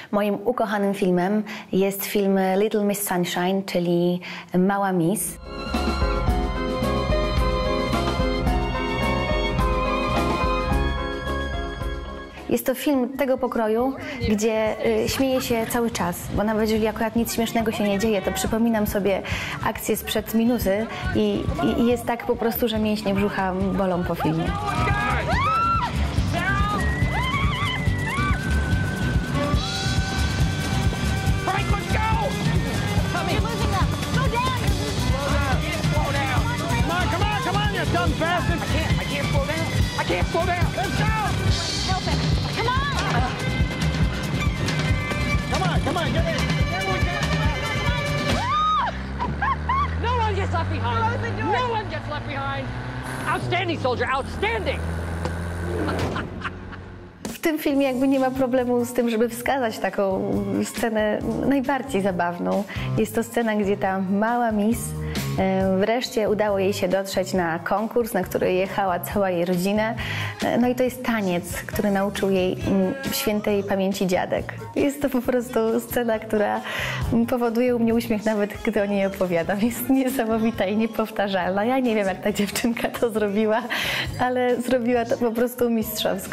Moim ukochanym filmem jest film Little Miss Sunshine, czyli Mała Miss. Jest to film tego pokroju, gdzie śmieję się cały czas, bo nawet jeżeli akurat nic śmiesznego się nie dzieje, to przypominam sobie akcję sprzed minuty i jest tak po prostu, że mięśnie brzucha bolą po filmie. Come on, get in! No one gets left behind! No one gets left behind! Outstanding, soldier, outstanding! W tym filmie jakby nie ma problemu z tym, żeby wskazać taką scenę najbardziej zabawną. Jest to scena, gdzie ta mała Miss wreszcie udało jej się dotrzeć na konkurs, na który jechała cała jej rodzina. No i to jest taniec, który nauczył jej świętej pamięci dziadek. Jest to po prostu scena, która powoduje u mnie uśmiech, nawet gdy o niej opowiadam. Jest niesamowita i niepowtarzalna. Ja nie wiem, jak ta dziewczynka to zrobiła, ale zrobiła to po prostu mistrzowsko.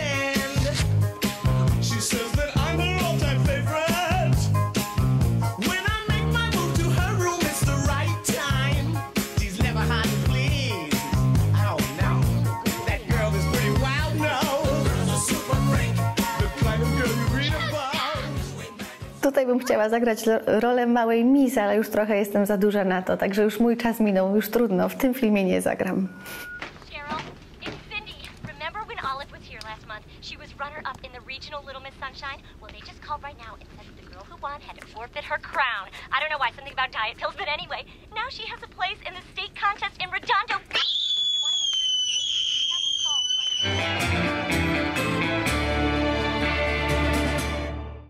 Tutaj bym chciała zagrać rolę małej Miss, ale już trochę jestem za duża na to, także już mój czas minął, już trudno, w tym filmie nie zagram. Cheryl, it's Cindy. Remember when Olive was here last month? She was runner-up in the regional Little Miss Sunshine? Well, they just called right now and said that the girl who won had to forfeit her crown. I don't know why, something about diet pills, but anyway, now she has a place in the state conch